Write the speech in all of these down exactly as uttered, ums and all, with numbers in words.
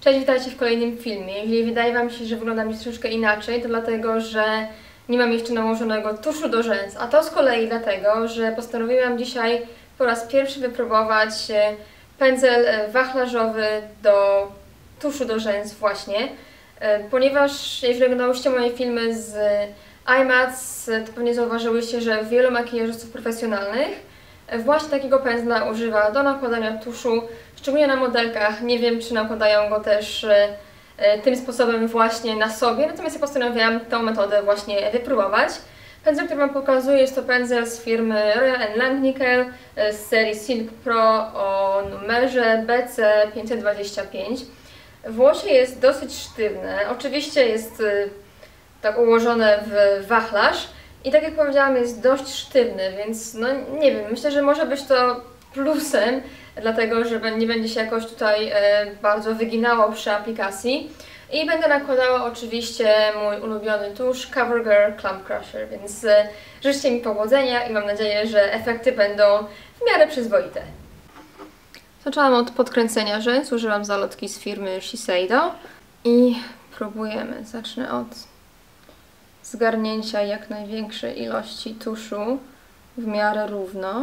Cześć, witajcie w kolejnym filmie. Jeżeli wydaje Wam się, że wyglądam już troszeczkę inaczej, to dlatego, że nie mam jeszcze nałożonego tuszu do rzęs. A to z kolei dlatego, że postanowiłam dzisiaj po raz pierwszy wypróbować pędzel wachlarzowy do tuszu do rzęs właśnie. Ponieważ jeżeli oglądałyście moje filmy z iMats, to pewnie zauważyłyście, że wielu makijażystów profesjonalnych właśnie takiego pędzla używa do nakładania tuszu, szczególnie na modelkach. Nie wiem, czy nakładają go też e, tym sposobem właśnie na sobie, natomiast ja postanowiłam tę metodę właśnie wypróbować. Pędzel, który Wam pokazuję, jest to pędzel z firmy Royal Langnickel z serii Silk Pro o numerze B C pięćset dwadzieścia pięć. Włosie jest dosyć sztywne, oczywiście jest e, tak ułożone w wachlarz. I tak jak powiedziałam, jest dość sztywny, więc no nie wiem, myślę, że może być to plusem, dlatego że nie będzie się jakoś tutaj e, bardzo wyginało przy aplikacji. I będę nakładała oczywiście mój ulubiony tusz CoverGirl Clump Crusher, więc e, życzcie mi powodzenia i mam nadzieję, że efekty będą w miarę przyzwoite. Zaczęłam od podkręcenia rzęs, użyłam zalotki z firmy Shiseido i próbujemy. Zacznę od zgarnięcia jak największej ilości tuszu w miarę równo.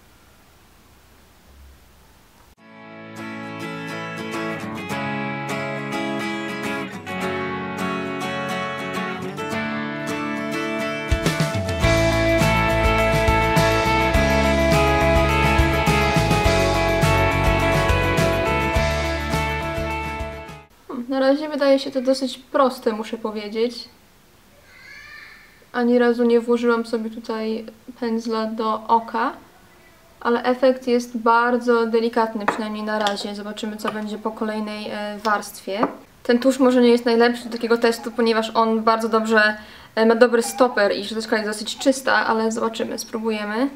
Na razie wydaje się to dosyć proste, muszę powiedzieć. Ani razu nie włożyłam sobie tutaj pędzla do oka, ale efekt jest bardzo delikatny, przynajmniej na razie. Zobaczymy, co będzie po kolejnej warstwie. Ten tusz może nie jest najlepszy do takiego testu, ponieważ on bardzo dobrze ma dobry stoper i szczoteczka jest dosyć czysta, ale zobaczymy, spróbujemy.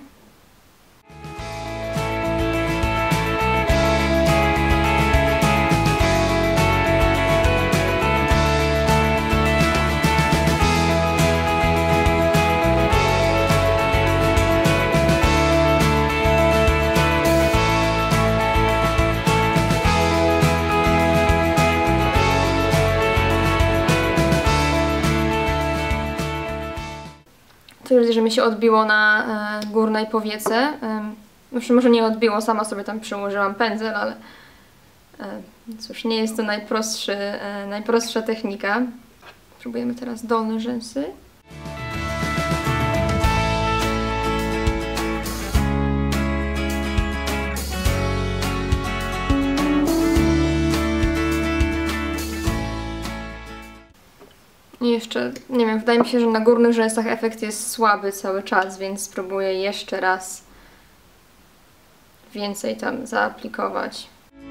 Tu widzę, że mi się odbiło na e, górnej powiece. E, może nie odbiło, sama sobie tam przyłożyłam pędzel, ale e, cóż, nie jest to najprostszy, e, najprostsza technika. Próbujemy teraz dolne rzęsy. I jeszcze, nie wiem, wydaje mi się, że na górnych rzęsach efekt jest słaby cały czas, więc spróbuję jeszcze raz więcej tam zaaplikować.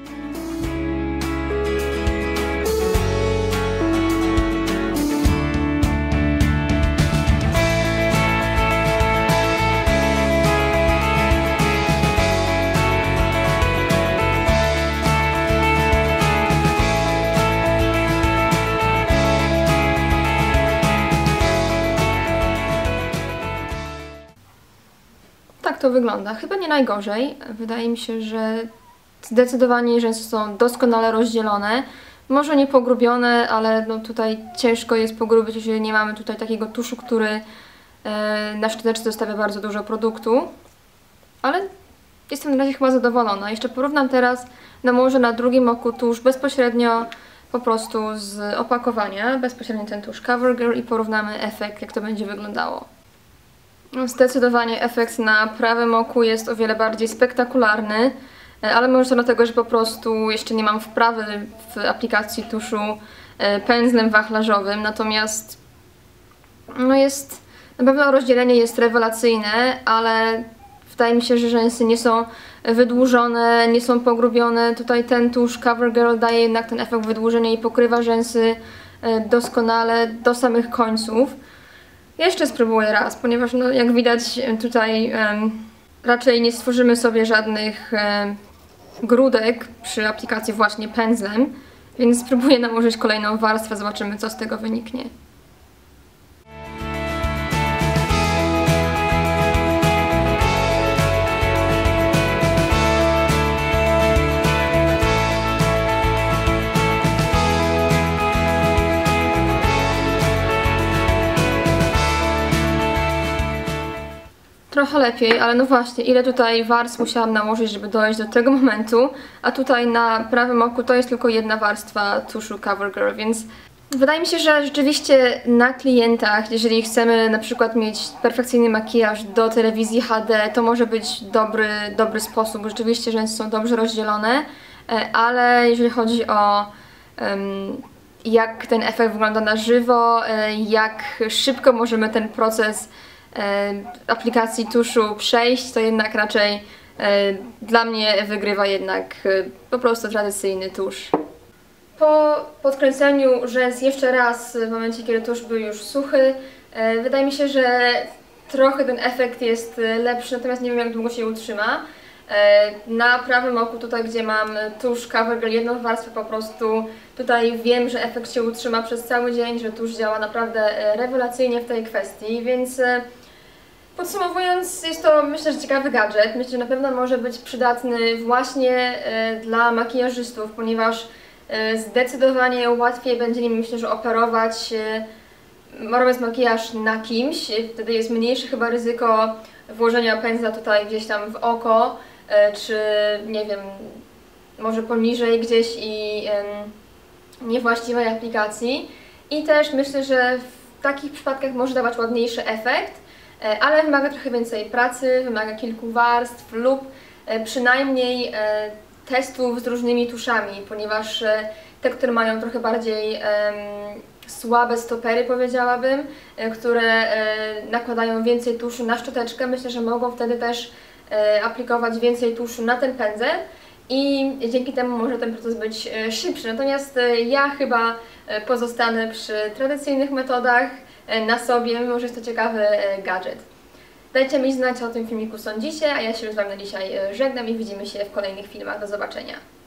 Tak to wygląda. Chyba nie najgorzej. Wydaje mi się, że zdecydowanie rzęsy są doskonale rozdzielone. Może nie pogrubione, ale no tutaj ciężko jest pogrubić, jeżeli nie mamy tutaj takiego tuszu, który e, na szczoteczce zostawia bardzo dużo produktu. Ale jestem na razie chyba zadowolona. Jeszcze porównam teraz, nałożę na drugim oku tusz bezpośrednio po prostu z opakowania, bezpośrednio ten tusz CoverGirl i porównamy efekt, jak to będzie wyglądało. Zdecydowanie efekt na prawym oku jest o wiele bardziej spektakularny, ale może to dlatego, że po prostu jeszcze nie mam wprawy w aplikacji tuszu pędzlem wachlarzowym, natomiast no jest, na pewno rozdzielenie jest rewelacyjne, ale wydaje mi się, że rzęsy nie są wydłużone, nie są pogrubione. Tutaj ten tusz CoverGirl daje jednak ten efekt wydłużenia i pokrywa rzęsy doskonale do samych końców. Jeszcze spróbuję raz, ponieważ no, jak widać tutaj um, raczej nie stworzymy sobie żadnych um, grudek przy aplikacji właśnie pędzlem, więc spróbuję nałożyć kolejną warstwę, zobaczymy, co z tego wyniknie. trochę lepiej, ale no właśnie, ile tutaj warstw musiałam nałożyć, żeby dojść do tego momentu, a tutaj na prawym oku to jest tylko jedna warstwa tuszu CoverGirl, więc wydaje mi się, że rzeczywiście na klientach, jeżeli chcemy na przykład mieć perfekcyjny makijaż do telewizji H D, to może być dobry, dobry sposób, bo rzeczywiście rzęsy są dobrze rozdzielone, ale jeżeli chodzi o um, jak ten efekt wygląda na żywo, jak szybko możemy ten proces aplikacji tuszu przejść, to jednak raczej dla mnie wygrywa jednak po prostu tradycyjny tusz. Po podkręceniu rzęs jeszcze raz, w momencie kiedy tusz był już suchy, wydaje mi się, że trochę ten efekt jest lepszy, natomiast nie wiem, jak długo się utrzyma. Na prawym oku, tutaj gdzie mam tusz CoverGirl, jedną warstwę po prostu, tutaj wiem, że efekt się utrzyma przez cały dzień, że tusz działa naprawdę rewelacyjnie w tej kwestii, więc podsumowując, jest to, myślę, że ciekawy gadżet. Myślę, że na pewno może być przydatny właśnie dla makijażystów, ponieważ zdecydowanie łatwiej będzie nim, myślę, że operować, robiąc makijaż na kimś. Wtedy jest mniejsze chyba ryzyko włożenia pędzla tutaj gdzieś tam w oko, czy nie wiem, może poniżej gdzieś i niewłaściwej aplikacji. I też myślę, że w takich przypadkach może dawać ładniejszy efekt, ale wymaga trochę więcej pracy, wymaga kilku warstw lub przynajmniej testów z różnymi tuszami, ponieważ te, które mają trochę bardziej um, słabe stopery, powiedziałabym, które nakładają więcej tuszu na szczoteczkę, myślę, że mogą wtedy też aplikować więcej tuszu na ten pędzel i dzięki temu może ten proces być szybszy. Natomiast ja chyba pozostanę przy tradycyjnych metodach na sobie, mimo że jest to ciekawy gadżet. Dajcie mi znać, co o tym filmiku sądzicie, a ja się już z Wami na dzisiaj żegnam i widzimy się w kolejnych filmach. Do zobaczenia.